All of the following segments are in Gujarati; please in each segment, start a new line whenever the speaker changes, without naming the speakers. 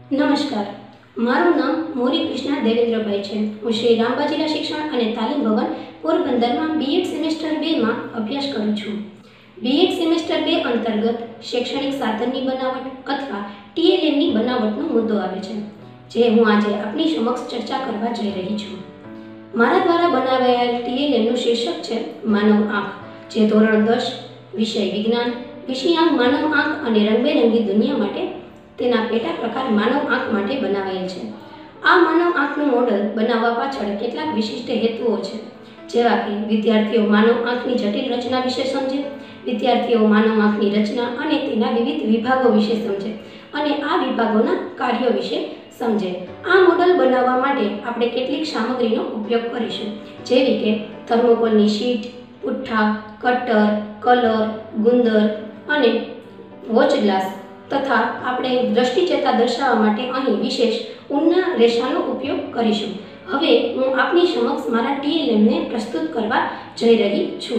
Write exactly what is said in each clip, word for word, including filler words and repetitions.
નમસ્કાર, મારું નામ મોરી કૃષ્ણા દેવેન્દ્રભાઈ છે। હું શ્રી રામબા જિલ્લા શિક્ષણ અને તાલીમ ભવન પોરબંદરમાં બીએડ સેમેસ્ટર બે માં અભ્યાસ કરું છું। બીએડ સેમેસ્ટર બે અંતર્ગત શૈક્ષણિક સાધનની બનાવટ અથવા ટીએલએમની બનાવટનો મુદ્દો આવે છે, જે હું આજે આપની સમક્ષ ચર્ચા કરવા જઈ રહી છું। મારા દ્વારા બનાવાયેલ ટીએલએમનું શીર્ષક છે માનવ આંખ, જે ધોરણ દસ વિષય વિજ્ઞાન વિષયાંક માનવ આંખ અને રંગબેરંગી દુનિયા માટે તેના પેટા પ્રકાર માનવ આંખ માટે બનાવાયેલ છે। આ માનવ આંખનું મોડલ બનાવવા પાછળ કેટલાક વિશિષ્ટ હેતુઓ છે, જેવા કે વિદ્યાર્થીઓ માનવ આંખની જટિલ રચના વિશે સમજે, વિદ્યાર્થીઓ માનવ આંખની રચના અને તેના વિવિધ વિભાગો વિશે સમજે અને આ વિભાગોના કાર્યો વિશે સમજે। આ મોડલ બનાવવા માટે આપણે કેટલીક સામગ્રીનો ઉપયોગ કરીશું, જેવી કે થર્મોકોલની શીટ, પુઠ્ઠા, કટર, કલર, ગુંદર અને વોચ ગ્લાસ તથા આપણે દ્રષ્ટિચેતા દર્શાવવા માટે અહીં વિશેષ ઊનના રેસાનો ઉપયોગ કરીશું। હવે હું આપની સમક્ષ મારા ટીએલએમને પ્રસ્તુત કરવા જઈ રહી છું।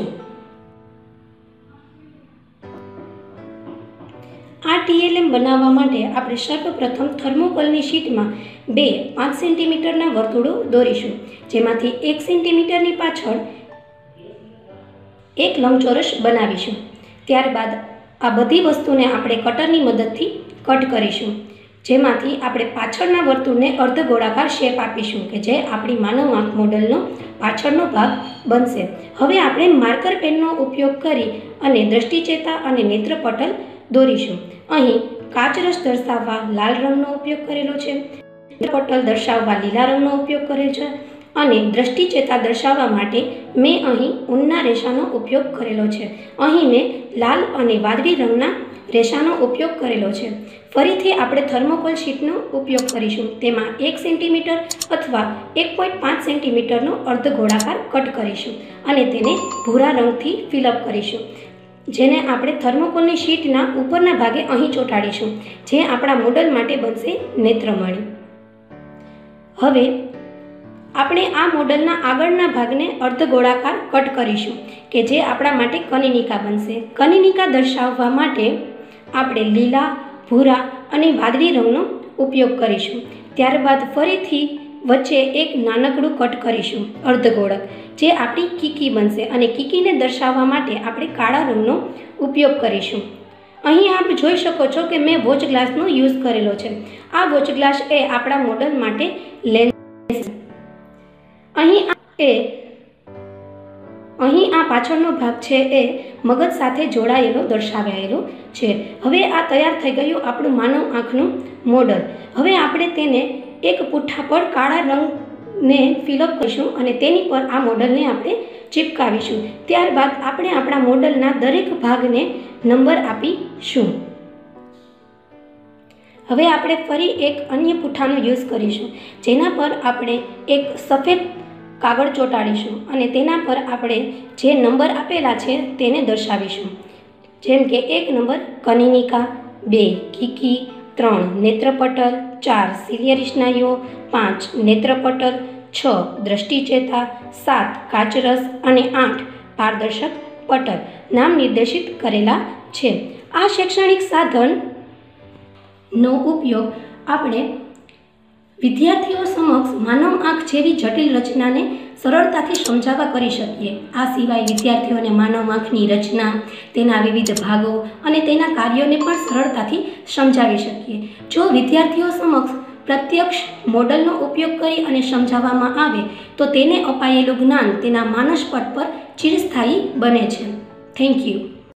આ ટીએલએમ બનાવવા માટે આપણે સર્વપ્રથમ થર્મોકોલની શીટમાં બે પાંચ સેન્ટીમીટરના વર્તુળો દોરીશું, જેમાંથી એક સેન્ટીમીટરની પાછળ એક લંબચોરસ બનાવીશું। ત્યારબાદ આ બધી વસ્તુને આપણે કટરની મદદથી કટ કરીશું, જેમાંથી આપણે પાછળના વર્તુળને અર્ધ ગોળાકાર શેપ આપીશું કે જે આપણી માનવ આંખ મોડલનો પાછળનો ભાગ બનશે। હવે આપણે માર્કર પેનનો ઉપયોગ કરી અને દ્રષ્ટિચેતા અને નેત્રપટલ દોરીશું। અહીં કાચરસ દર્શાવવા લાલ રંગનો ઉપયોગ કરેલો છે, નેત્રપટલ દર્શાવવા લીલા રંગનો ઉપયોગ કરેલ છે અને દ્રષ્ટિચેતા દર્શાવવા માટે મેં અહીં ઊનના રેસાનો ઉપયોગ કરેલો છે। અહીં મેં લાલ અને વાદળી રંગના રેસાનો ઉપયોગ કરેલો છે। ફરીથી આપણે થર્મોકોલ શીટનો ઉપયોગ કરીશું, તેમાં એક સેન્ટીમીટર અથવા એક પોઈન્ટ પાંચ સેન્ટીમીટરનો અર્ધ ગોળાકાર કટ કરીશું અને તેને ભૂરા રંગથી ફિલઅપ કરીશું, જેને આપણે થર્મોકોલની શીટના ઉપરના ભાગે અહીં ચોંટાડીશું, જે આપણા મોડલ માટે બનશે નેત્રમણી। હવે આપણે આ મોડલના આગળના ભાગને અર્ધ ગોળાકાર કટ કરીશું કે જે આપણા માટે કનિનિકા બનશે। કનિનિકા દર્શાવવા માટે આપણે લીલા, ભૂરા અને વાદળી રંગનો ઉપયોગ કરીશું। ત્યારબાદ ફરીથી વચ્ચે એક નાનકડું કટ કરીશું અર્ધગોળક, જે આપણી કીકી બનશે અને કીકીને દર્શાવવા માટે આપણે કાળા રંગનો ઉપયોગ કરીશું। અહીં આપ જોઈ શકો છો કે મેં વોચ ગ્લાસનો યુઝ કરેલો છે। આ વોચ ગ્લાસ એ આપણા મોડલ માટે લેન્સ અહીં એ અહીં આ પાછળનો ભાગ છે એ મગજ સાથે જોડાયેલો દર્શાવાયેલો છે। હવે આ તૈયાર થઈ ગયું આપણું માનવ આંખનું મોડલ। હવે આપણે તેને એક પુઠ્ઠા પર કાળા રંગને ફિલઅપ કરીશું અને તેની પર આ મોડલને આપણે ચિપકાવીશું। ત્યારબાદ આપણે આપણા મોડલના દરેક ભાગને નંબર આપીશું। હવે આપણે ફરી એક અન્ય પુઠ્ઠાનો યુઝ કરીશું, જેના પર આપણે એક સફેદ કાગળ ચોંટાડીશું અને તેના પર આપણે જે નંબર આપેલા છે તેને દર્શાવીશું, જેમ કે એક નંબર કનિનિકા, બે કીકી, ત્રણ નેત્રપટલ, ચાર સિલિયરી સ્નાયુઓ, પાંચ નેત્રપટલ, છ દ્રષ્ટિચેતા, સાત કાચરસ અને આઠ પારદર્શક પટલ નામ નિર્દેશિત કરેલા છે। આ શૈક્ષણિક સાધનનો ઉપયોગ આપણે વિદ્યાર્થીઓ સમક્ષ માનવ આંખ જેવી જટિલ રચનાને સરળતાથી સમજાવવા કરી શકીએ। આ સિવાય વિદ્યાર્થીઓને માનવ આંખની રચના, તેના વિવિધ ભાગો અને તેના કાર્યોને પણ સરળતાથી સમજાવી શકીએ। જો વિદ્યાર્થીઓ સમક્ષ પ્રત્યક્ષ મોડલનો ઉપયોગ કરી અને સમજાવવામાં આવે તો તેને અપાયેલું જ્ઞાન તેના માનસપટ પર ચિરસ્થાયી બને છે। Thank you.